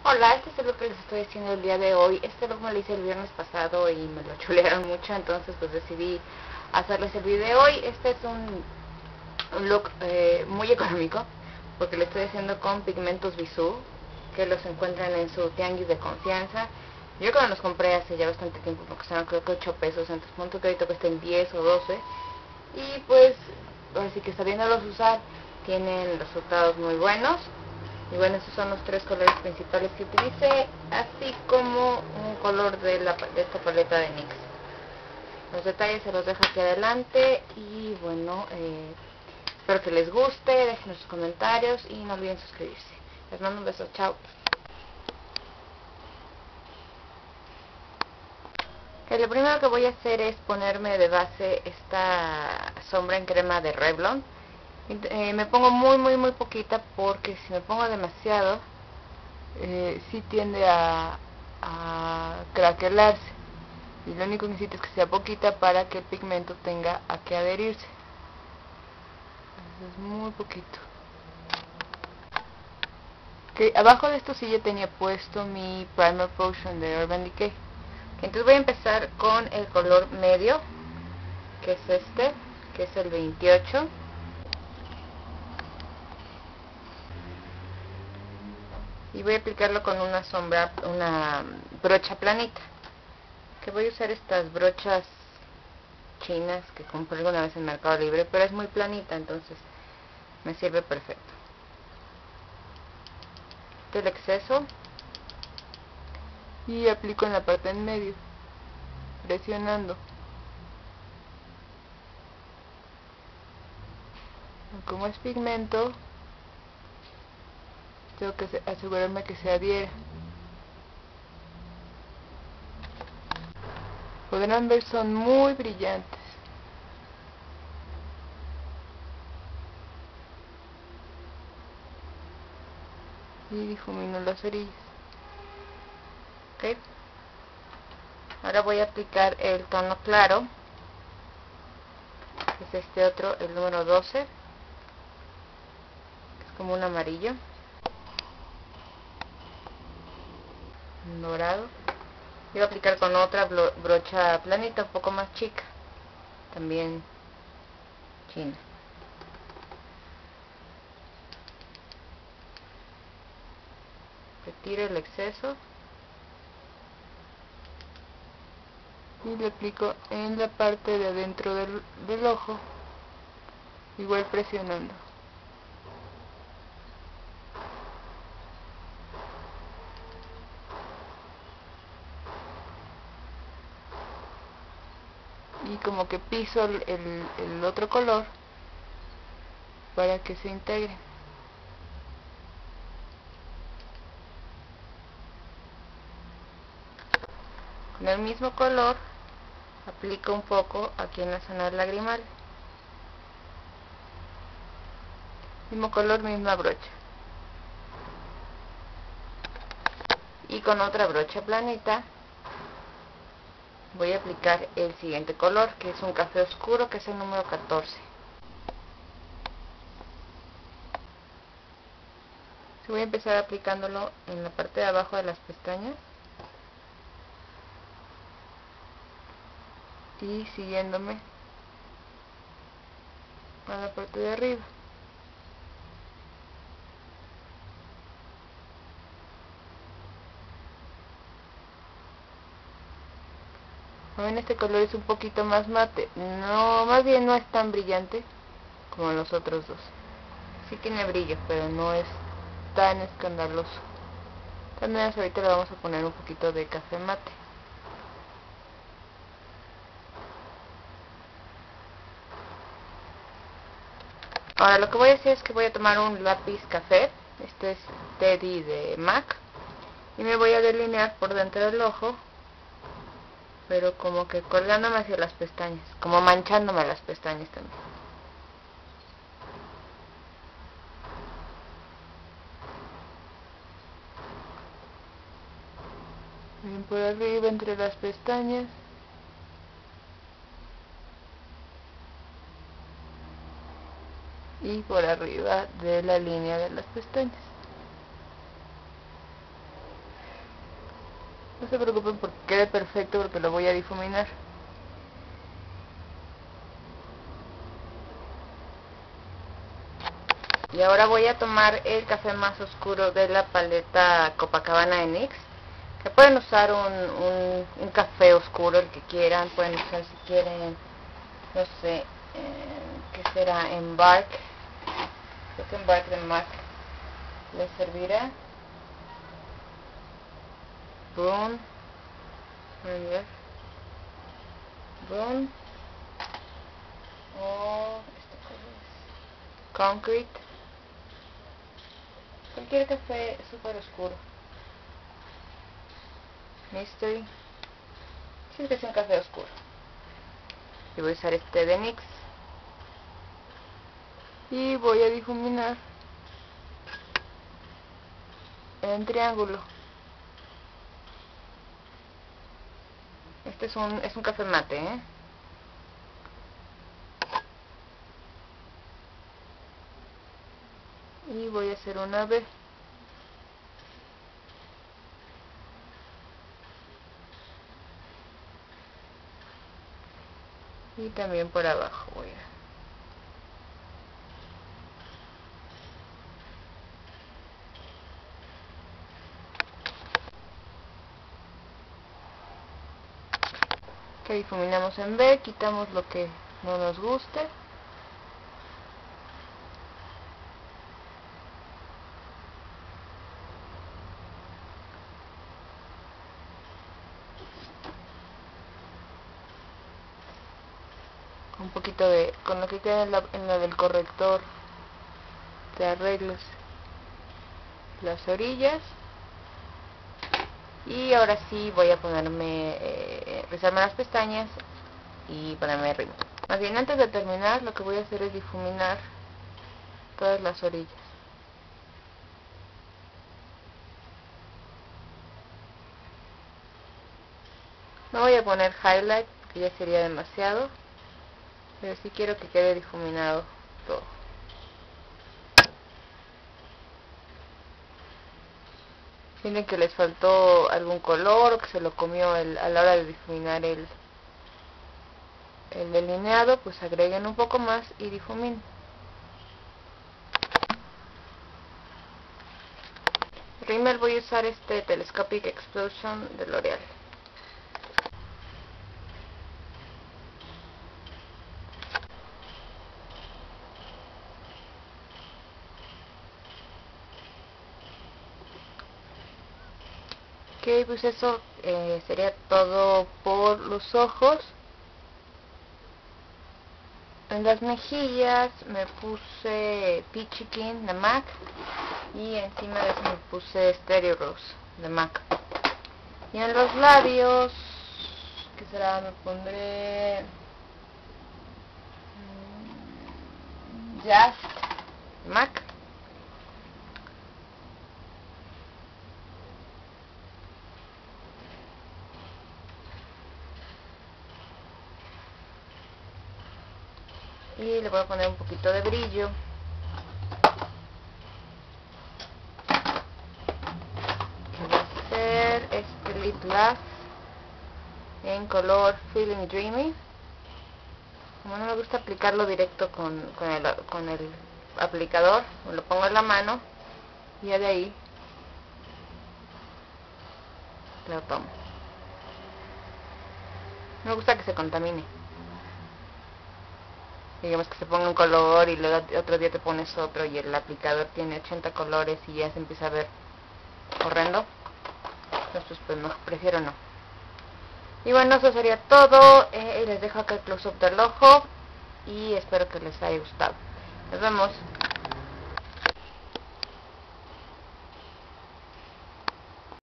Hola, este es el look que les estoy haciendo el día de hoy. Este look me lo hice el viernes pasado y me lo chulearon mucho, entonces pues decidí hacerles el video hoy. Este es un look muy económico, porque lo estoy haciendo con pigmentos Bisú, que los encuentran en su tianguis de confianza. Yo cuando los compré hace ya bastante tiempo, me costaron creo que 8 pesos, entonces punto que ahorita cuesten 10 o 12. Y pues, así que sabiéndolos usar, tienen resultados muy buenos. Y bueno, esos son los tres colores principales que utilicé, así como un color de esta paleta de NYX. Los detalles se los dejo aquí adelante y bueno, espero que les guste, dejen sus comentarios y no olviden suscribirse. Les mando un beso, chao. Lo primero que voy a hacer es ponerme de base esta sombra en crema de Revlon. Me pongo muy poquita, porque si me pongo demasiado sí tiende a craquelarse, y lo único que necesito es que sea poquita para que el pigmento tenga a que adherirse. Entonces muy poquito. Abajo de esto sí ya tenía puesto mi Primer Potion de Urban Decay. Entonces voy a empezar con el color medio, que es este, que es el 28. Y voy a aplicarlo con una sombra, una brocha planita, que voy a usar estas brochas chinas que compré alguna vez en Mercado Libre, pero es muy planita, entonces me sirve perfecto. El exceso y aplico en la parte en medio, presionando. Como es pigmento, tengo que asegurarme que se adhiera. Podrán ver, son muy brillantes. Y difumino las orillas. ¿Ok? Ahora voy a aplicar el tono claro, que es este otro, el número 12, que es como un amarillo, un dorado. Voy a aplicar con otra brocha planita, un poco más chica, también china. Retiro el exceso y le aplico en la parte de adentro del ojo, igual presionando. Y como que piso el otro color para que se integre. Con el mismo color aplico un poco aquí en la zona lagrimal. Mismo color, misma brocha. Y con otra brocha planita voy a aplicar el siguiente color, que es un café oscuro, que es el número 14. Voy a empezar aplicándolo en la parte de abajo de las pestañas y siguiéndome a la parte de arriba. Ven, este color es un poquito más mate, no, más bien no es tan brillante como los otros dos. Sí tiene brillo, pero no es tan escandaloso. También ahorita le vamos a poner un poquito de café mate. Ahora lo que voy a hacer es que voy a tomar un lápiz café, este es Teddy de MAC, y me voy a delinear por dentro del ojo, pero como que colgándome hacia las pestañas, como manchándome las pestañas también. Bien por arriba entre las pestañas. Y por arriba de la línea de las pestañas. No se preocupen porque quede perfecto, porque lo voy a difuminar. Y ahora voy a tomar el café más oscuro de la paleta Copacabana de NYX. Que pueden usar un café oscuro, el que quieran. Pueden usar, si quieren, no sé, ¿qué será? Embark. Creo que Embark de MAC les servirá. Brun. Brun. O este color es Concrete. Cualquier café súper oscuro. Mystery. Sí, es que es un café oscuro. Y voy a usar este de NYX. Y voy a difuminar en triángulo. Este es un café mate, ¿eh? Y voy a hacer una B. Y también por abajo voy a... que difuminamos en B, quitamos lo que no nos guste. Un poquito de, con lo que queda en la del corrector, te arreglas las orillas. Y ahora sí voy a ponerme, rizarme las pestañas y ponerme rímel. Más bien, antes de terminar, lo que voy a hacer es difuminar todas las orillas. No voy a poner highlight porque ya sería demasiado, pero sí quiero que quede difuminado todo. Sienten que les faltó algún color o que se lo comió a la hora de difuminar el delineado, pues agreguen un poco más y difuminen. Rímel voy a usar este Telescopic Explosion de L'Oreal. Ok, pues eso sería todo por los ojos. En las mejillas me puse Peachy Keen de MAC y encima de eso me puse Stereo Rose de MAC. Y en los labios, ¿qué será? Me pondré Jazz MAC. Y le voy a poner un poquito de brillo. Que va a ser este Lip Gloss en color Feeling Dreamy. Como no me gusta aplicarlo directo con el aplicador, me lo pongo en la mano y ya de ahí lo tomo. No me gusta que se contamine. Digamos que se ponga un color y luego otro día te pones otro y el aplicador tiene 80 colores y ya se empieza a ver horrendo. Entonces pues no, prefiero no. Y bueno, eso sería todo. Les dejo acá el close up del ojo y espero que les haya gustado. Nos vemos.